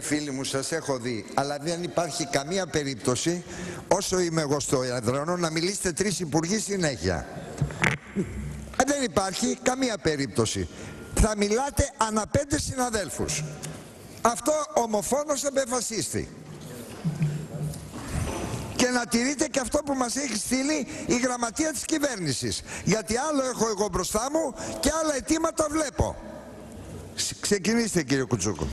φίλοι μου, σας έχω δει, αλλά δεν υπάρχει καμία περίπτωση όσο είμαι εγώ στο έδρανο να μιλήσετε 3 υπουργοί συνέχεια. Δεν υπάρχει καμία περίπτωση. Θα μιλάτε ανά 5 συναδέλφους. Αυτό ομοφόνος εμπεφασίστη. Και να τηρείτε και αυτό που μας έχει στείλει η γραμματεία της κυβέρνησης. Γιατί άλλο έχω εγώ μπροστά μου και άλλα αιτήματα βλέπω. Ξεκινήστε, κύριε Κουτσούκο.